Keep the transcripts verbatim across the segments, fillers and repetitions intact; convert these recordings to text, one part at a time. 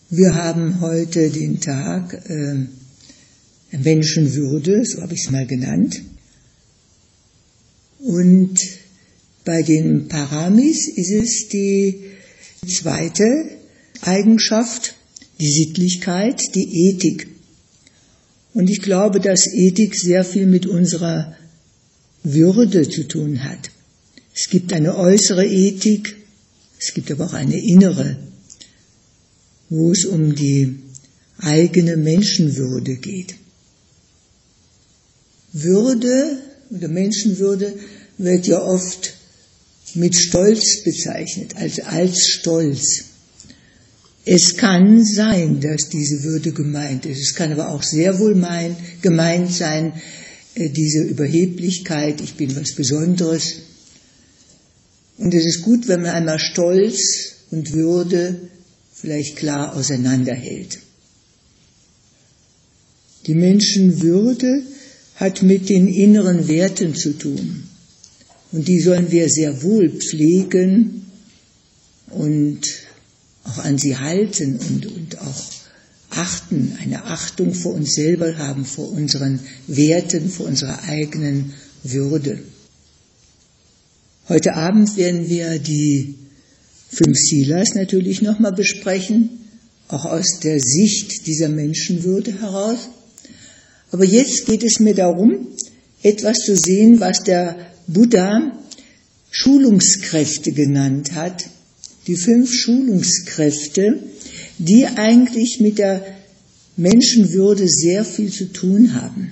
Wir haben heute den Tag äh, Menschenwürde, so habe ich es mal genannt. Und bei den Paramis ist es die zweite Eigenschaft, die Sittlichkeit, die Ethik. Und ich glaube, dass Ethik sehr viel mit unserer Würde zu tun hat. Es gibt eine äußere Ethik, es gibt aber auch eine innere, wo es um die eigene Menschenwürde geht. Würde oder Menschenwürde wird ja oft mit Stolz bezeichnet, also als Stolz. Es kann sein, dass diese Würde gemeint ist. Es kann aber auch sehr wohl mein, gemeint sein, äh, diese Überheblichkeit, ich bin was Besonderes. Und es ist gut, wenn man einmal Stolz und Würde vielleicht klar auseinanderhält. Die Menschenwürde hat mit den inneren Werten zu tun. Und die sollen wir sehr wohl pflegen und auch an sie halten und, und auch achten, eine Achtung vor uns selber haben, vor unseren Werten, vor unserer eigenen Würde. Heute Abend werden wir die fünf Silas natürlich nochmal besprechen, auch aus der Sicht dieser Menschenwürde heraus. Aber jetzt geht es mir darum, etwas zu sehen, was der Buddha Schulungskräfte genannt hat. Die fünf Schulungskräfte, die eigentlich mit der Menschenwürde sehr viel zu tun haben.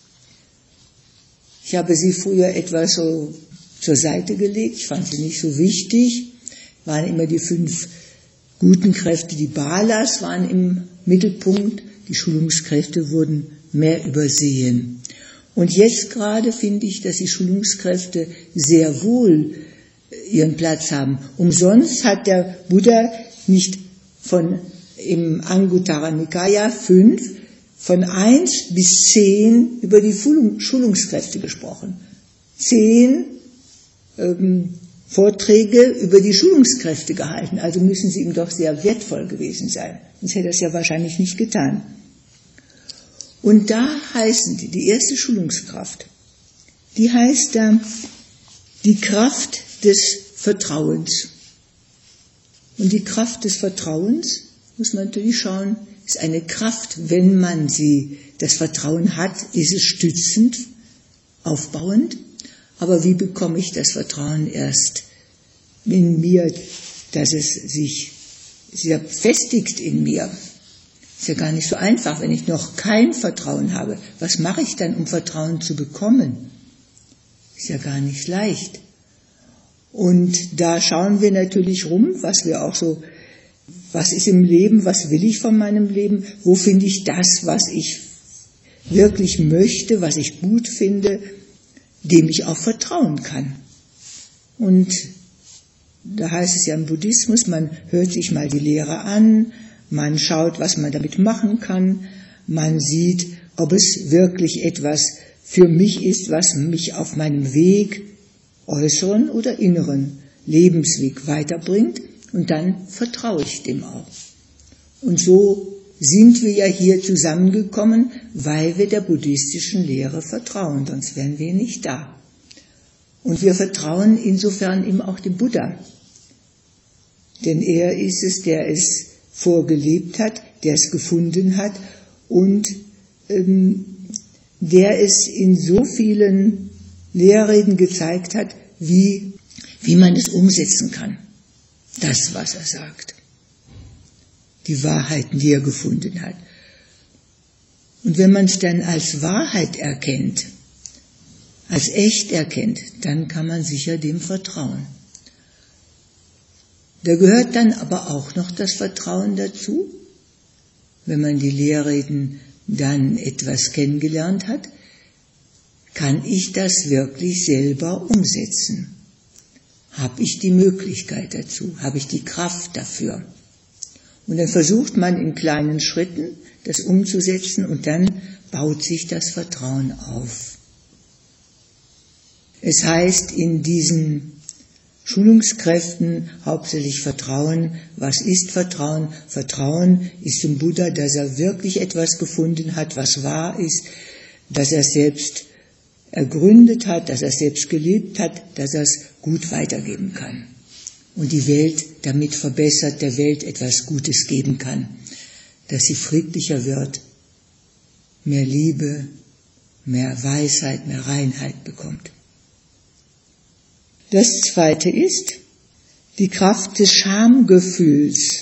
Ich habe sie früher etwas so zur Seite gelegt, ich fand sie nicht so wichtig, waren immer die fünf guten Kräfte, die Balas waren im Mittelpunkt, die Schulungskräfte wurden mehr übersehen. Und jetzt gerade finde ich, dass die Schulungskräfte sehr wohl ihren Platz haben. Umsonst hat der Buddha nicht von im Anguttara Nikaya fünf, von eins bis zehn über die Schulungskräfte gesprochen. Zehn ähm, Vorträge über die Schulungskräfte gehalten, also müssen sie ihm doch sehr wertvoll gewesen sein. Sonst hätte er es ja wahrscheinlich nicht getan. Und da heißen die, die erste Schulungskraft, die heißt da die Kraft des Vertrauens. Und die Kraft des Vertrauens, muss man natürlich schauen, ist eine Kraft, wenn man sie, das Vertrauen hat, ist es stützend, aufbauend. Aber wie bekomme ich das Vertrauen erst in mir, dass es sich sehr festigt in mir? Ist ja gar nicht so einfach, wenn ich noch kein Vertrauen habe. Was mache ich dann, um Vertrauen zu bekommen? Ist ja gar nicht leicht. Und da schauen wir natürlich rum, was wir auch so, was ist im Leben, was will ich von meinem Leben, wo finde ich das, was ich wirklich möchte, was ich gut finde, dem ich auch vertrauen kann. Und da heißt es ja im Buddhismus, man hört sich mal die Lehre an, man schaut, was man damit machen kann, man sieht, ob es wirklich etwas für mich ist, was mich auf meinem Weg, äußeren oder inneren Lebensweg weiterbringt, und dann vertraue ich dem auch. Und so sind wir ja hier zusammengekommen, weil wir der buddhistischen Lehre vertrauen, sonst wären wir nicht da. Und wir vertrauen insofern eben auch dem Buddha, denn er ist es, der es vorgelebt hat, der es gefunden hat und ähm, der es in so vielen Lehrreden gezeigt hat, wie, wie man es umsetzen kann. Das, was er sagt. Die Wahrheiten, die er gefunden hat. Und wenn man es dann als Wahrheit erkennt, als echt erkennt, dann kann man sicher dem vertrauen. Da gehört dann aber auch noch das Vertrauen dazu, wenn man die Lehrreden dann etwas kennengelernt hat, kann ich das wirklich selber umsetzen? Habe ich die Möglichkeit dazu? Habe ich die Kraft dafür? Und dann versucht man in kleinen Schritten das umzusetzen und dann baut sich das Vertrauen auf. Es heißt in diesen Schulungskräften hauptsächlich Vertrauen. Was ist Vertrauen? Vertrauen ist dem Buddha, dass er wirklich etwas gefunden hat, was wahr ist, dass er es selbst ergründet hat, dass er es selbst gelebt hat, dass er es gut weitergeben kann und die Welt damit verbessert, der Welt etwas Gutes geben kann, dass sie friedlicher wird, mehr Liebe, mehr Weisheit, mehr Reinheit bekommt. Das Zweite ist die Kraft des Schamgefühls.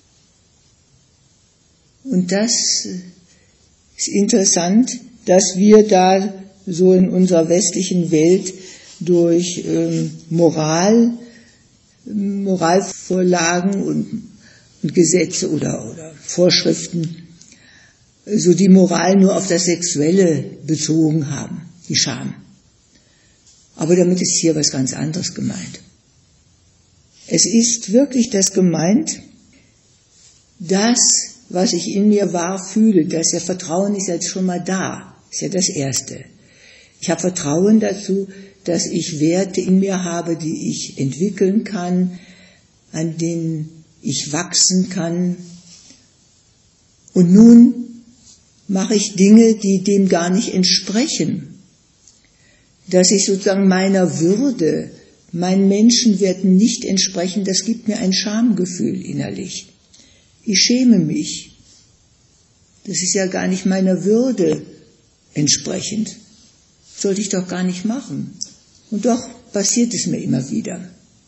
Und das ist interessant, dass wir da so in unserer westlichen Welt durch ähm, Moral, Moralvorlagen und, und Gesetze oder, oder Vorschriften so die Moral nur auf das Sexuelle bezogen haben, die Scham. Aber damit ist hier was ganz anderes gemeint. Es ist wirklich das gemeint, das, was ich in mir wahr fühle, dass ja Vertrauen ist jetzt schon mal da, ist ja das Erste. Ich habe Vertrauen dazu, dass ich Werte in mir habe, die ich entwickeln kann, an denen ich wachsen kann. Und nun mache ich Dinge, die dem gar nicht entsprechen. Dass ich sozusagen meiner Würde, meinen Menschenwerten nicht entsprechen, das gibt mir ein Schamgefühl innerlich. Ich schäme mich. Das ist ja gar nicht meiner Würde entsprechend. Sollte ich doch gar nicht machen. Und doch passiert es mir immer wieder.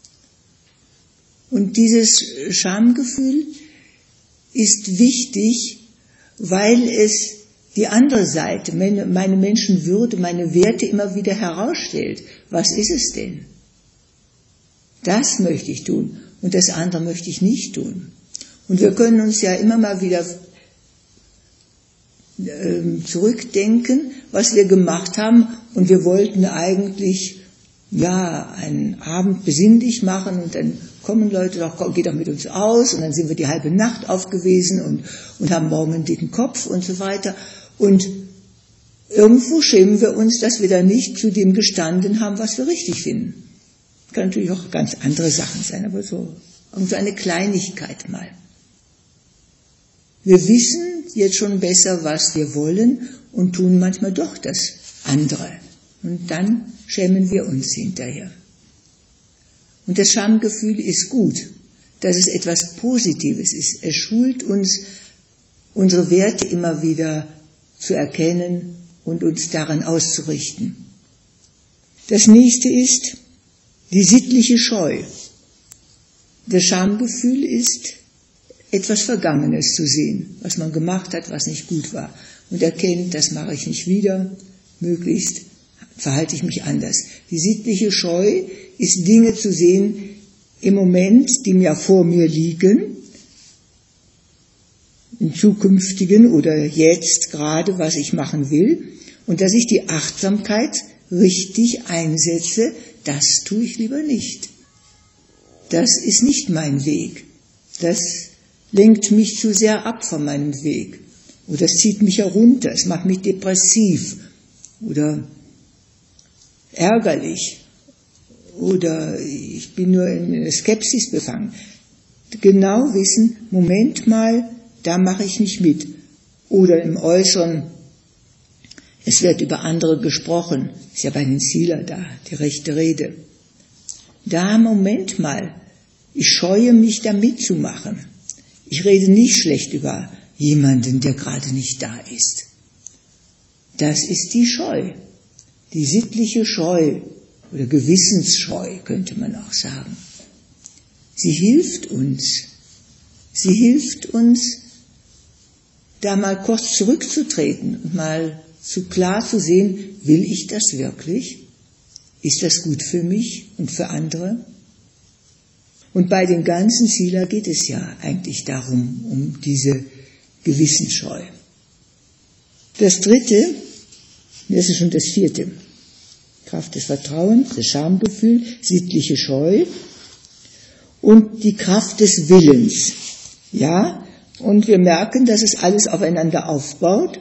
Und dieses Schamgefühl ist wichtig, weil es die andere Seite, meine, meine Menschenwürde, meine Werte immer wieder herausstellt. Was ist es denn? Das möchte ich tun und das andere möchte ich nicht tun. Und wir können uns ja immer mal wieder äh, zurückdenken, was wir gemacht haben, und wir wollten eigentlich ja einen Abend besinnlich machen und dann kommen Leute, doch, geh doch mit uns aus, und dann sind wir die halbe Nacht auf gewesen und, und haben morgen einen dicken Kopf und so weiter. Und irgendwo schämen wir uns, dass wir da nicht zu dem gestanden haben, was wir richtig finden. Kann natürlich auch ganz andere Sachen sein, aber so, so eine Kleinigkeit mal. Wir wissen jetzt schon besser, was wir wollen, und tun manchmal doch das andere. Und dann schämen wir uns hinterher. Und das Schamgefühl ist gut, dass es etwas Positives ist. Es schult uns, unsere Werte immer wieder zu erkennen und uns daran auszurichten. Das nächste ist die sittliche Scheu. Das Schamgefühl ist, etwas Vergangenes zu sehen, was man gemacht hat, was nicht gut war, und erkennt, das mache ich nicht wieder, möglichst verhalte ich mich anders. Die sittliche Scheu ist, Dinge zu sehen im Moment, die mir vor mir liegen, im zukünftigen oder jetzt gerade, was ich machen will, und dass ich die Achtsamkeit richtig einsetze, das tue ich lieber nicht. Das ist nicht mein Weg. Das lenkt mich zu sehr ab von meinem Weg. Oder es zieht mich herunter, es macht mich depressiv oder ärgerlich. Oder ich bin nur in Skepsis befangen. Genau wissen, Moment mal, da mache ich nicht mit. Oder im Äußeren, es wird über andere gesprochen, ist ja bei den Sila da, die rechte Rede. Da, Moment mal, ich scheue mich, da mitzumachen. Ich rede nicht schlecht über jemanden, der gerade nicht da ist. Das ist die Scheu, die sittliche Scheu oder Gewissensscheu, könnte man auch sagen. Sie hilft uns, sie hilft uns, da mal kurz zurückzutreten und mal zu klar zu sehen, will ich das wirklich? Ist das gut für mich und für andere? Und bei den ganzen Sila geht es ja eigentlich darum, um diese Gewissensscheu. Das dritte, das ist schon das vierte, Kraft des Vertrauens, das Schamgefühl, sittliche Scheu und die Kraft des Willens. Ja, und wir merken, dass es alles aufeinander aufbaut.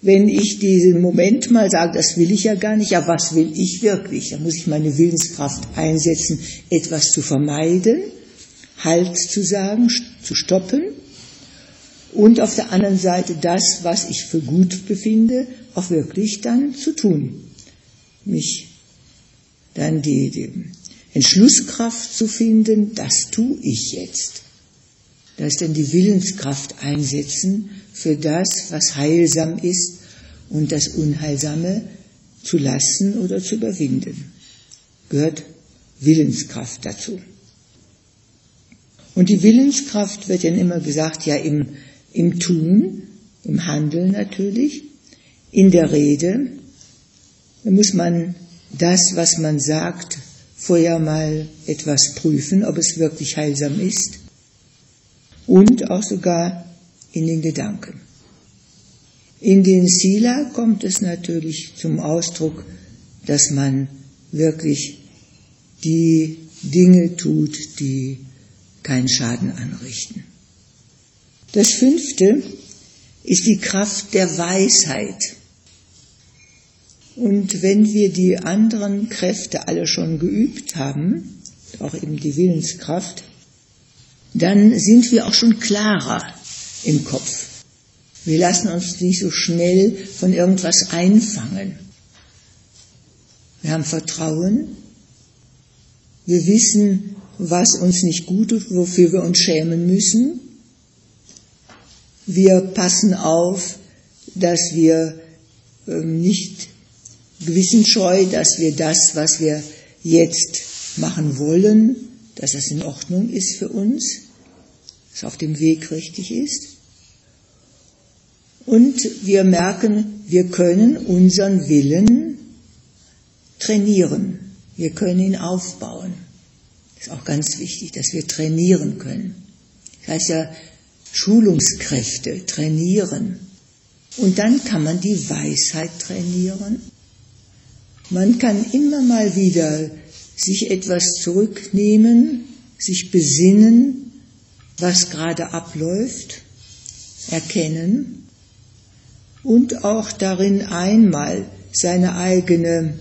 wenn ich diesen Moment mal sage, das will ich ja gar nicht, ja, was will ich wirklich? Da muss ich meine Willenskraft einsetzen, etwas zu vermeiden, Halt zu sagen, zu stoppen und auf der anderen Seite das, was ich für gut befinde, auch wirklich dann zu tun. Mich dann die, die Entschlusskraft zu finden, das tue ich jetzt. Da ist dann die Willenskraft einsetzen für das, was heilsam ist und das Unheilsame zu lassen oder zu überwinden. Gehört Willenskraft dazu. Und die Willenskraft wird dann immer gesagt, ja im, im Tun, im Handeln natürlich, in der Rede. Da muss man das, was man sagt, vorher mal etwas prüfen, ob es wirklich heilsam ist. Und auch sogar in den Gedanken. In den Sila kommt es natürlich zum Ausdruck, dass man wirklich die Dinge tut, die keinen Schaden anrichten. Das fünfte ist die Kraft der Weisheit. Und wenn wir die anderen Kräfte alle schon geübt haben, auch eben die Willenskraft, dann sind wir auch schon klarer im Kopf. Wir lassen uns nicht so schnell von irgendwas einfangen. Wir haben Vertrauen. Wir wissen, was uns nicht gut tut, wofür wir uns schämen müssen. Wir passen auf, dass wir ähm, nicht gewissensscheu, dass wir das, was wir jetzt machen wollen, dass das in Ordnung ist für uns, dass es auf dem Weg richtig ist. Und wir merken, wir können unseren Willen trainieren. Wir können ihn aufbauen. Das ist auch ganz wichtig, dass wir trainieren können. Das heißt ja Schulungskräfte trainieren. Und dann kann man die Weisheit trainieren. Man kann immer mal wieder sich etwas zurücknehmen, sich besinnen, was gerade abläuft, erkennen und auch darin einmal seine eigene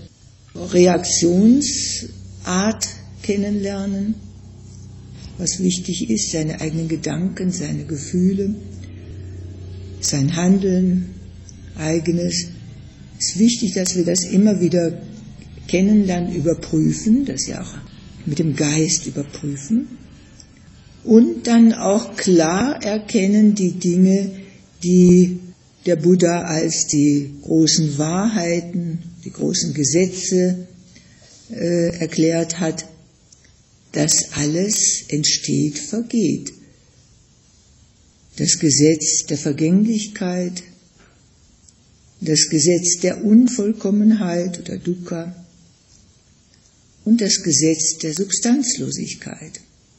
Reaktionsart kennenlernen, was wichtig ist, seine eigenen Gedanken, seine Gefühle, sein Handeln, eigenes. Es ist wichtig, dass wir das immer wieder kennenlernen, überprüfen, das ja auch mit dem Geist überprüfen und dann auch klar erkennen die Dinge, die der Buddha als die großen Wahrheiten, die großen Gesetze äh, erklärt hat, dass alles entsteht, vergeht. Das Gesetz der Vergänglichkeit, das Gesetz der Unvollkommenheit oder Dukkha und das Gesetz der Substanzlosigkeit.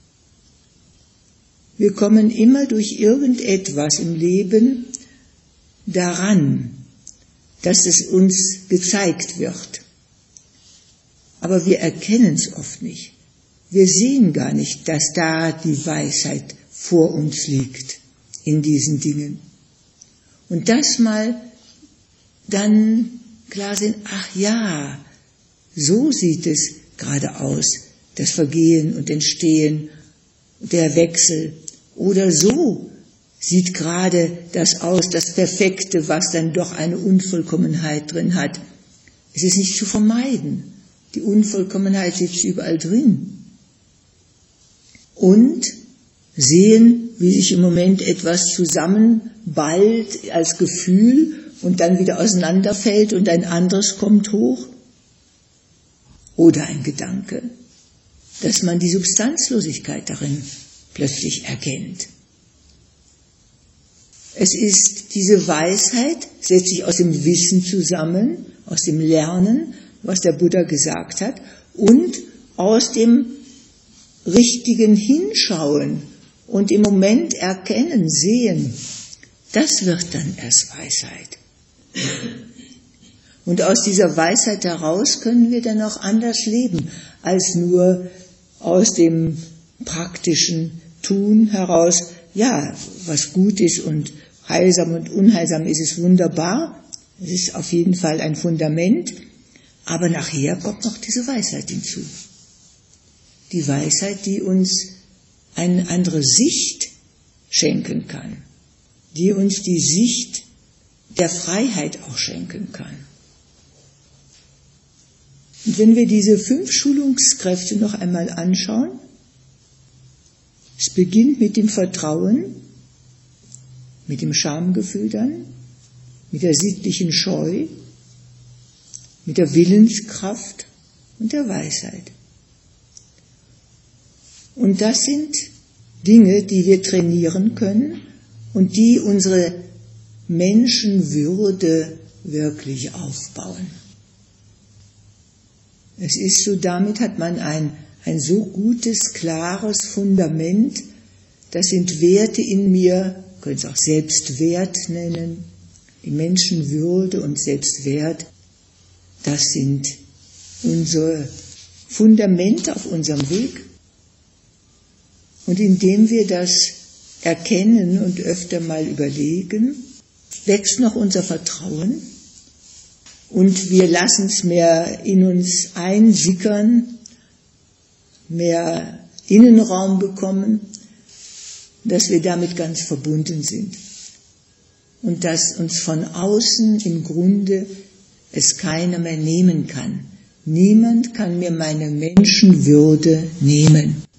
Wir kommen immer durch irgendetwas im Leben daran, dass es uns gezeigt wird. Aber wir erkennen es oft nicht. Wir sehen gar nicht, dass da die Weisheit vor uns liegt in diesen Dingen. Und das mal dann klar sind, ach ja, so sieht es gerade aus, das Vergehen und Entstehen, der Wechsel. Oder so sieht gerade das aus, das Perfekte, was dann doch eine Unvollkommenheit drin hat. Es ist nicht zu vermeiden. Die Unvollkommenheit sitzt überall drin. Und sehen, wie sich im Moment etwas zusammenballt als Gefühl und dann wieder auseinanderfällt und ein anderes kommt hoch. Oder ein Gedanke, dass man die Substanzlosigkeit darin plötzlich erkennt. Es ist diese Weisheit, setzt sich aus dem Wissen zusammen, aus dem Lernen, was der Buddha gesagt hat, und aus dem richtigen Hinschauen und im Moment erkennen, sehen. Das wird dann erst Weisheit. Und aus dieser Weisheit heraus können wir dann auch anders leben, als nur aus dem praktischen Tun heraus, ja, was gut ist und heilsam und unheilsam ist, ist wunderbar, Es ist auf jeden Fall ein Fundament, aber nachher kommt noch diese Weisheit hinzu. Die Weisheit, die uns eine andere Sicht schenken kann, die uns die Sicht der Freiheit auch schenken kann. Und wenn wir diese fünf Schulungskräfte noch einmal anschauen, es beginnt mit dem Vertrauen, mit dem Schamgefühl dann, mit der sittlichen Scheu, mit der Willenskraft und der Weisheit. Und das sind Dinge, die wir trainieren können und die unsere Menschenwürde wirklich aufbauen. Es ist so, damit hat man ein, ein so gutes, klares Fundament, das sind Werte in mir, können es auch Selbstwert nennen, die Menschenwürde und Selbstwert, das sind unsere Fundamente auf unserem Weg. Und indem wir das erkennen und öfter mal überlegen, wächst noch unser Vertrauen und wir lassen es mehr in uns einsickern, mehr Innenraum bekommen, dass wir damit ganz verbunden sind und dass uns von außen im Grunde es keiner mehr nehmen kann. Niemand kann mir meine Menschenwürde nehmen.